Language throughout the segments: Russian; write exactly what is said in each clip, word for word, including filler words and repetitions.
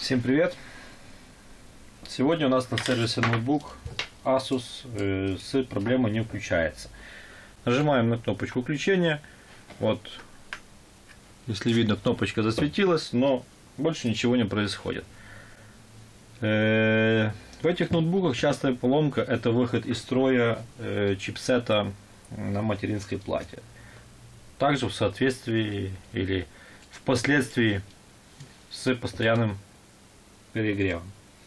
Всем привет! Сегодня у нас на сервисе ноутбук Asus э, с проблемой не включается. Нажимаем на кнопочку включения. Вот, если видно, кнопочка засветилась, но больше ничего не происходит. Э, в этих ноутбуках частая поломка — это выход из строя э, чипсета на материнской плате. Также в соответствии или впоследствии с постоянным перегревом.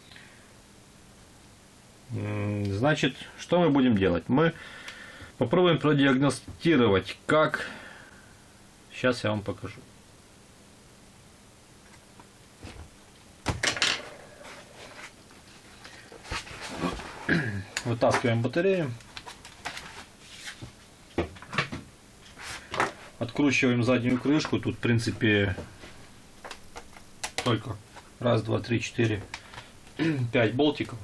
Значит, что мы будем делать? Мы попробуем продиагностировать, как. Сейчас я вам покажу. Вытаскиваем батарею. Откручиваем заднюю крышку. Тут, в принципе, только раз, два, три, четыре, пять болтиков.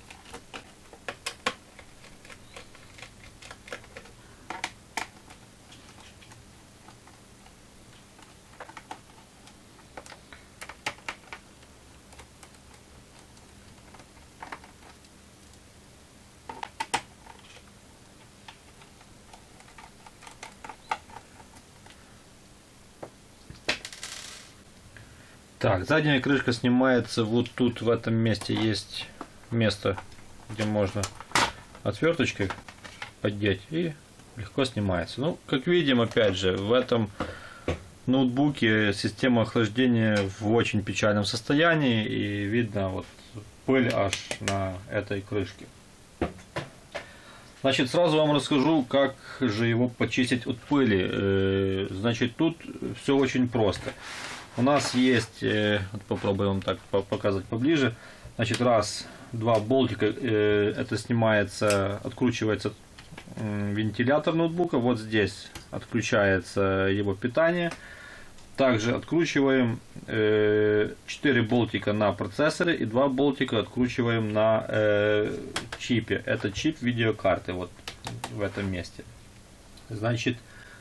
Так, задняя крышка снимается вот тут, в этом месте есть место, где можно отверточкой поддеть, и легко снимается. Ну, как видим, опять же, в этом ноутбуке система охлаждения в очень печальном состоянии, и видно вот пыль аж на этой крышке. Значит, сразу вам расскажу, как же его почистить от пыли. Значит, тут все очень просто. У нас есть, вот попробуем так показать поближе, значит, раз, два болтика, это снимается, откручивается вентилятор ноутбука, вот здесь отключается его питание. Также откручиваем четыре болтика на процессоре и два болтика откручиваем на чипе. Это чип видеокарты, вот в этом месте. Значит,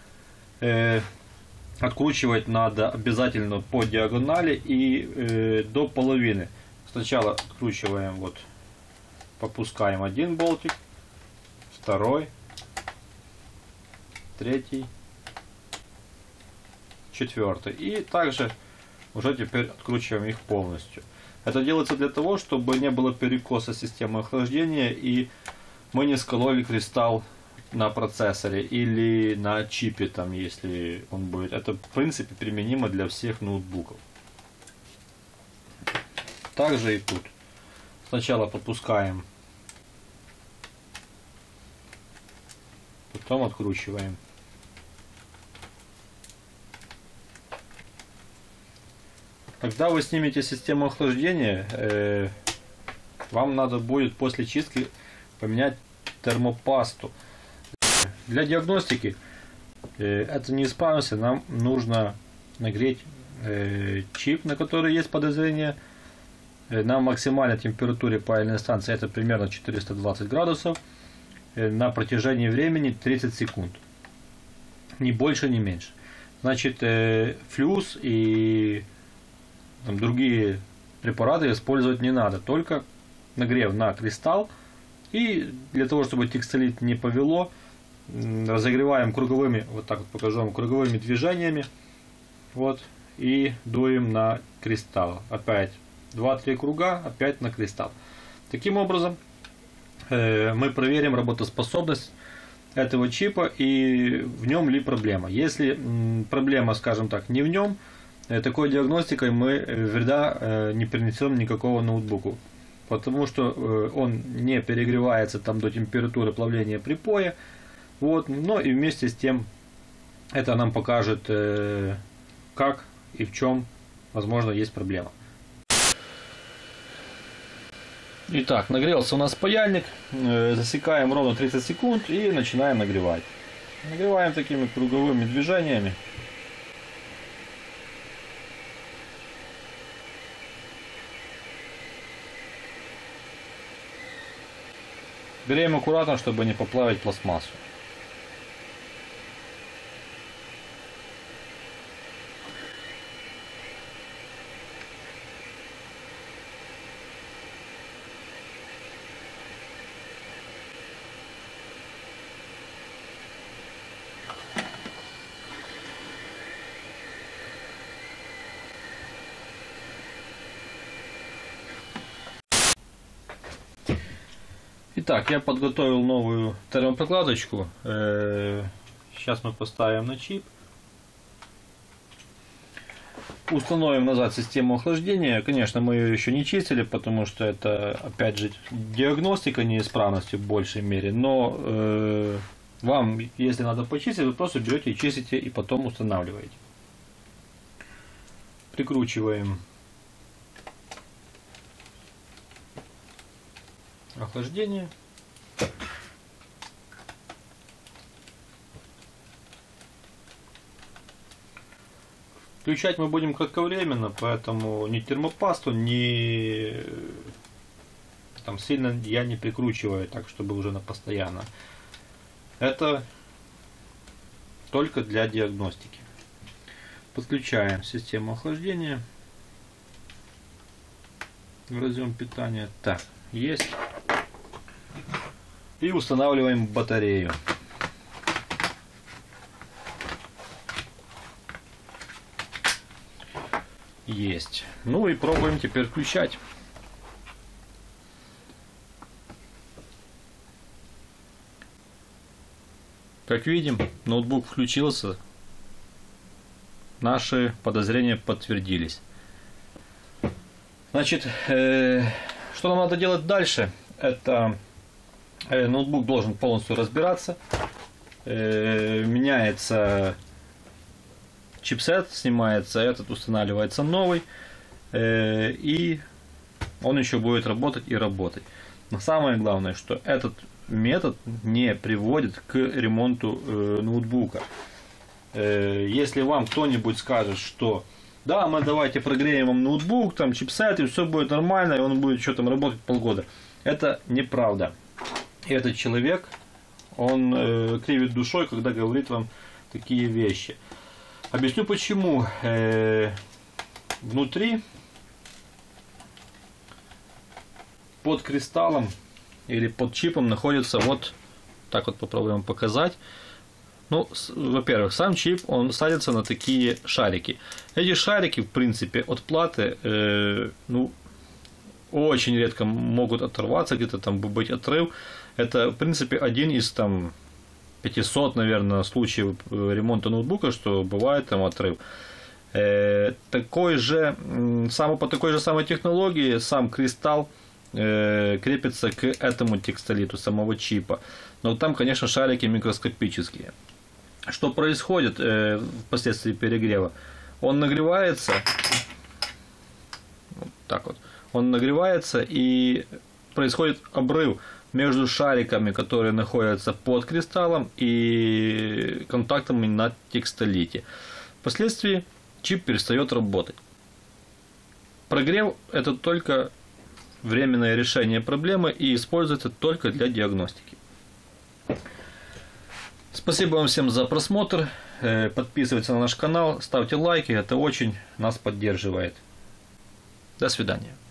откручивать надо обязательно по диагонали и э, до половины. Сначала откручиваем, вот, попускаем один болтик, второй, третий, четвертый. И также уже теперь откручиваем их полностью. Это делается для того, чтобы не было перекоса системы охлаждения и мы не скололи кристалл на процессоре или на чипе, там, если он будет. Это в принципе применимо для всех ноутбуков. Также и тут. Сначала попускаем, потом откручиваем. Когда вы снимете систему охлаждения, э, вам надо будет после чистки поменять термопасту. Для диагностики э, это неисправности нам нужно нагреть э, чип, на который есть подозрение, э, на максимальной температуре паяльной станции, это примерно четыреста двадцать градусов, э, на протяжении времени тридцать секунд. Ни больше, ни меньше. Значит, э, флюс и там, другие препараты использовать не надо, только нагрев на кристалл. И для того, чтобы текстилит не повело, разогреваем круговыми, вот так вот покажу вам, круговыми движениями, вот, и дуем на кристалл. Опять два-три круга, опять на кристалл. Таким образом э, мы проверим работоспособность этого чипа и в нем ли проблема. Если м, проблема, скажем так, не в нем, э, такой диагностикой мы вреда э, не принесем никакого ноутбуку, потому что э, он не перегревается там до температуры плавления припоя. Вот, но и вместе с тем это нам покажет, э, как и в чем, возможно, есть проблема. Итак, нагрелся у нас паяльник, э, засекаем ровно тридцать секунд и начинаем нагревать. Нагреваем такими круговыми движениями. Берем аккуратно, чтобы не поплавить пластмассу. Итак, я подготовил новую термопрокладочку. Сейчас мы поставим на чип. Установим назад систему охлаждения. Конечно, мы ее еще не чистили, потому что это, опять же, диагностика неисправности в большей мере. Но э, вам, если надо почистить, вы просто берете и чистите, и потом устанавливаете. Прикручиваем охлаждение. Включать мы будем кратковременно, поэтому ни термопасту, ни там сильно я не прикручиваю, так чтобы уже на постоянно. Это только для диагностики. Подключаем систему охлаждения. Разъем питания. Так, есть. И устанавливаем батарею. Есть. Ну и пробуем теперь включать. Как видим, ноутбук включился. Наши подозрения подтвердились. Значит, э, что нам надо делать дальше? Это э, ноутбук должен полностью разбираться. Э, меняется чипсет, снимается этот, устанавливается новый, э, и он еще будет работать и работать. Но самое главное, что этот метод не приводит к ремонту э, ноутбука. Э, если вам кто-нибудь скажет, что да, мы давайте прогреем вам ноутбук, там чипсет, и все будет нормально, и он будет что там работать полгода. Это неправда. И этот человек, он э, кривит душой, когда говорит вам такие вещи. Объясню почему. Э, внутри, под кристаллом или под чипом находится, вот так вот попробуем показать. Ну, во-первых, сам чип, он садится на такие шарики. Эти шарики, в принципе, от платы, э, ну, очень редко могут оторваться, где-то там быть отрыв. Это, в принципе, один из там пятисот, наверное, случаев ремонта ноутбука, что бывает там отрыв. Э, такой же, сам, по такой же самой технологии сам кристалл э, крепится к этому текстолиту самого чипа. Но там, конечно, шарики микроскопические. Что происходит э, впоследствии перегрева? Он нагревается, вот так вот, он нагревается, и происходит обрыв между шариками, которые находятся под кристаллом, и контактами на текстолите. Впоследствии чип перестает работать. Прогрев – это только временное решение проблемы и используется только для диагностики. Спасибо вам всем за просмотр. Подписывайтесь на наш канал, ставьте лайки, это очень нас поддерживает. До свидания.